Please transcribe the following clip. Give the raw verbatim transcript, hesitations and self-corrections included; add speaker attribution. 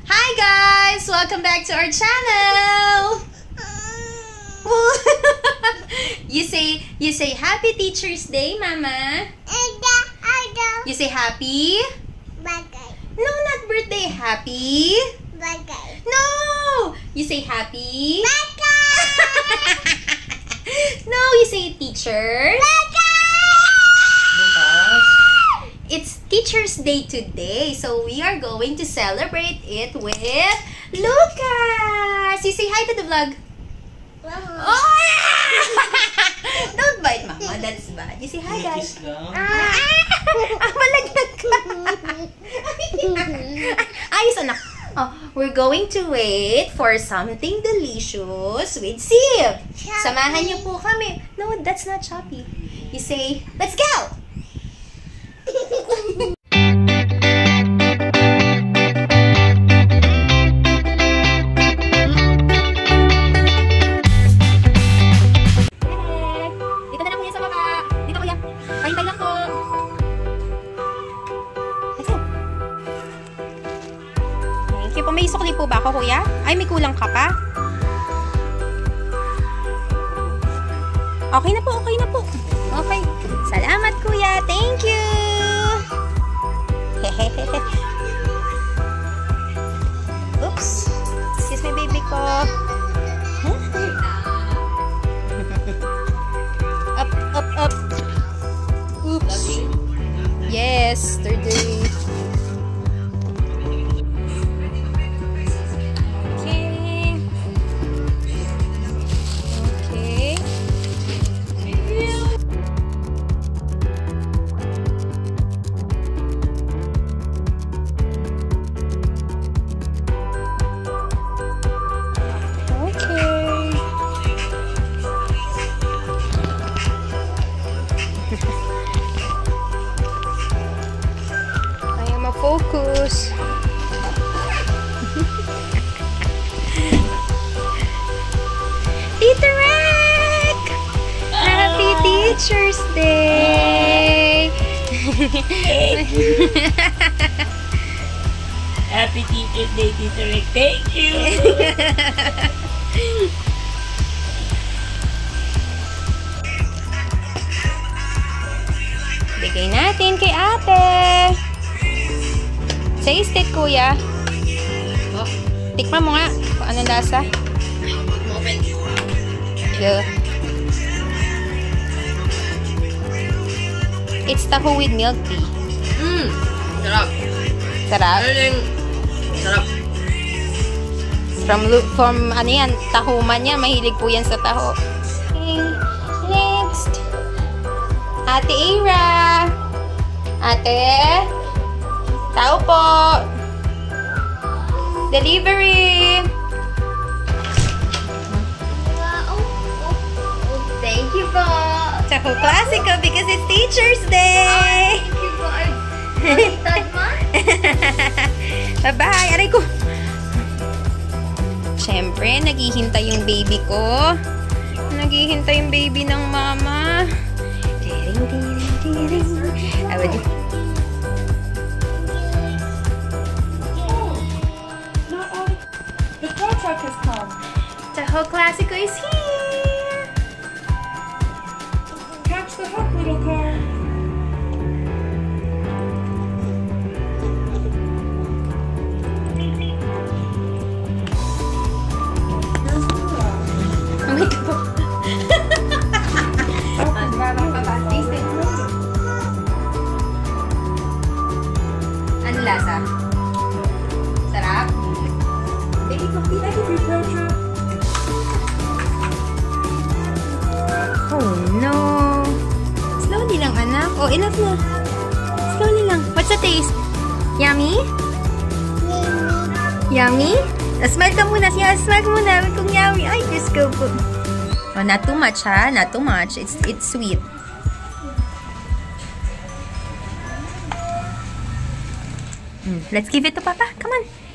Speaker 1: Hi guys! Welcome back to our channel! you say you say Happy Teacher's Day, Mama. You say happy?
Speaker 2: Birthday.
Speaker 1: No, not birthday. Happy?
Speaker 2: Birthday.
Speaker 1: No! You say happy?
Speaker 2: Birthday.
Speaker 1: No, you say teacher.
Speaker 3: Lucas.
Speaker 1: It's Teacher's Day today, so we are going to celebrate it with Lucas. You say hi to the vlog. Oh! Don't bite, Mama. That's bad. You say hi, guys.
Speaker 3: Kiss lang.
Speaker 1: Ah, malaglag ka. Ayos, anak. Oh, we're going to wait for something delicious with Siv. Samahan niyo po kami. No, that's not Choppy. You say, let's go! May sukli po ba ako, kuya? Ay, may kulang ka pa? Okay na po, okay na po. Okay. Salamat, kuya. Thank you! Hehehehe. Oops. Excuse me, baby ko. Huh? Up, up, up. Oops. Yes, yesterday. Focus. Tita Rick! Happy Teacher's Day!
Speaker 3: Happy Teacher's Day, Tita Rick. Thank you!
Speaker 1: Bigay natin kay ate. Taste it, kuya.
Speaker 3: Oh.
Speaker 1: Tikman mo nga kung anong lasa. Yeah. It's taho with milk tea.
Speaker 4: Mmm, sarap.
Speaker 1: Sarap.
Speaker 4: Ano yung sarap?
Speaker 1: From, from ano yan, tahuman yan. Mahilig po yan sa taho. Okay. Next. Ate Ira. Ate. Tao po. Delivery.
Speaker 2: Thank you po.
Speaker 1: Taho Classico because it's Teacher's Day.
Speaker 2: Thank you po. Baliktad man.
Speaker 1: Bye-bye. Aray ko. Siyempre, naghihintay yung baby ko. Naghihintay yung baby ng mama. Tiring, tiring, tiring. I would...
Speaker 4: Truck has come.
Speaker 1: Taho Classico is here.
Speaker 4: Catch the hook, little car.
Speaker 1: Oh my God. Taste it. Ano lasa? Sarap?
Speaker 4: Baby, complete agriculture.
Speaker 1: Oh no. Slowly lang, anak. Oh, enough na. Slowly lang. What's the taste? Yummy? Yummy? Uh, smile ka muna. Siya, smile ka muna. Kung yummy. Ay, just go po. Oh, not too much, ha? Not too much. It's, it's sweet. Mm, let's give it to Papa. Come on.